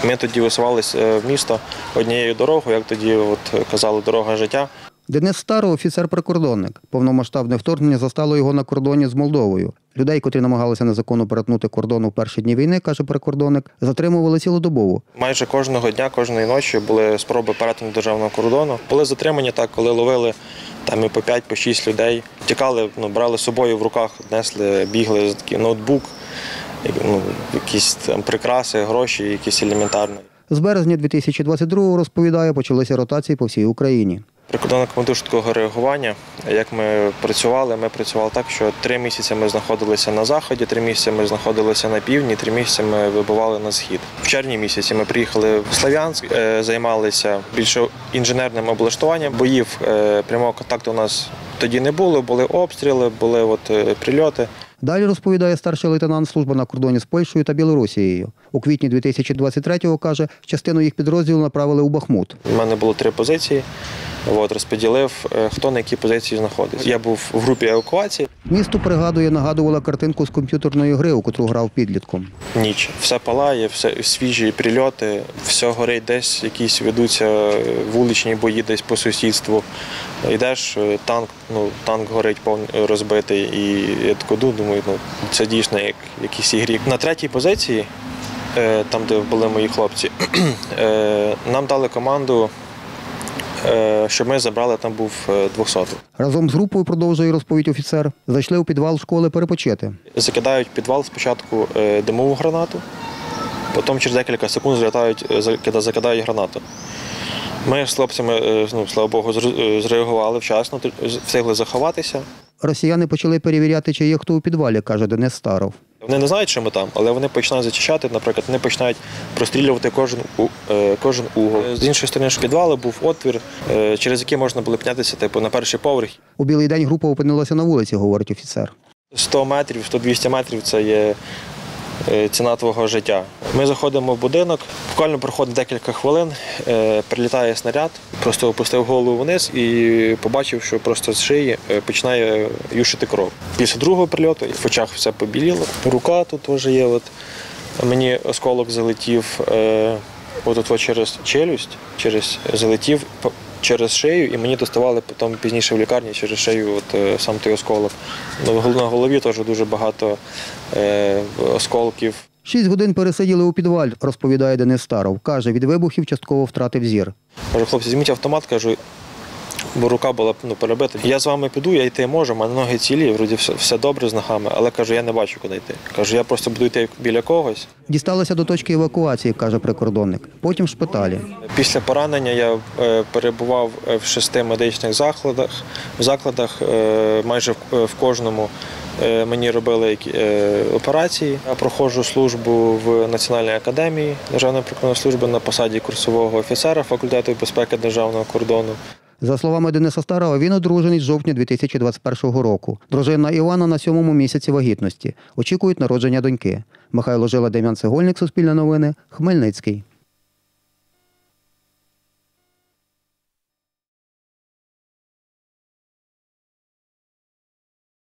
Ми тоді висувалися в місто однією дорогою, як тоді казали, дорога життя. Денис Старов – офіцер-прикордонник. Повномасштабне вторгнення застало його на кордоні з Молдовою. Людей, котрі намагалися незаконно перетнути кордон у перші дні війни, каже прикордонник, затримували цілодобово. Майже кожного дня, кожної ночі були спроби перетину державного кордону. Були затримані так, коли ловили там і по 5, по 6 людей. Тікали, брали з собою в руках, несли, бігли, такий ноутбук, якісь там прикраси, гроші, якісь елементарні. З березня 2022-го, розповідає, почалися ротації по всій Україні. Прикордонна командир швидкого реагування. Як ми працювали так, що 3 місяці ми знаходилися на заході, 3 місяці ми знаходилися на півдні, 3 місяці ми вибивали на схід. В червні місяці ми приїхали в Слов'янськ, займалися більше інженерним облаштуванням. Боїв прямого контакту у нас тоді не було, були обстріли, були прильоти. Далі, розповідає старший лейтенант, служба на кордоні з Польщею та Білорусією. У квітні 2023-го, каже, частину їх підрозділу направили у Бахмут. У мене було 3 позиції. Розподілив, хто на якій позиції знаходиться. Я був в групі евакуації. Місто, пригадує, нагадувала картинку з комп'ютерної гри, у котру грав підлітком. Ніч. Все палає, все свіжі прильоти, все горить десь, якісь ведуться вуличні бої десь по сусідству. Йдеш, танк горить розбитий, і я думаю, це дійсно як якийсь ігрік. На 3-й позиції, там де були мої хлопці, нам дали команду, щоб ми забрали, там був 200-й. Разом з групою, продовжує розповідь офіцер, зайшли у підвал школи перепочити. Закидають в підвал спочатку димову гранату, потім через декілька секунд закидають гранату. Ми з хлопцями, слава Богу, зреагували вчасно, встигли заховатися. Росіяни почали перевіряти, чи є хто у підвалі, каже Денис Старов. Вони не знають, що ми там, але вони починають зачищати, наприклад, вони починають прострілювати кожен угол. З іншої сторони підвалу був отвір, через який можна було піднятися на перший поверх. У білий день група опинилася на вулиці, говорить офіцер. 100 метрів, 100-200 метрів – це є ціна твого життя. Ми заходимо в будинок, буквально проходить декілька хвилин, прилітає снаряд, просто опустив голову вниз і побачив, що просто з шиї починає юшити кров. Після другого прильоту в очах все побіліло, рука тут теж є, мені осколок залетів через челюсть, залетів через шию, і мені доставали потім пізніше в лікарні через шию сам той осколок. На голові теж дуже багато осколків. 6 годин пересиділи у підвалі, розповідає Денис Старов. Каже, від вибухів частково втратив зір. Кажу, хлопці, візьміть автомат, кажу, бо рука була перебита. Я з вами піду, я йти можу, в мене ноги цілі, вроді все добре з ногами, але, кажу, я не бачу, куди йти. Кажу, я просто буду йти біля когось. Дісталися до точки евакуації, каже прикордонник, потім в шпиталі. Після поранення я перебував в 6 медичних закладах, майже в кожному мені робили операції. Я проходжу службу в Національній академії Державної прикордонної служби на посаді курсового офіцера факультету безпеки державного кордону. За словами Дениса Старова, він одружений з жовтня 2021 року. Дружина Івана на 7-му місяці вагітності. Очікують народження доньки. Михайло Жила, Дем'ян Цегольник, Суспільне новини, Хмельницький.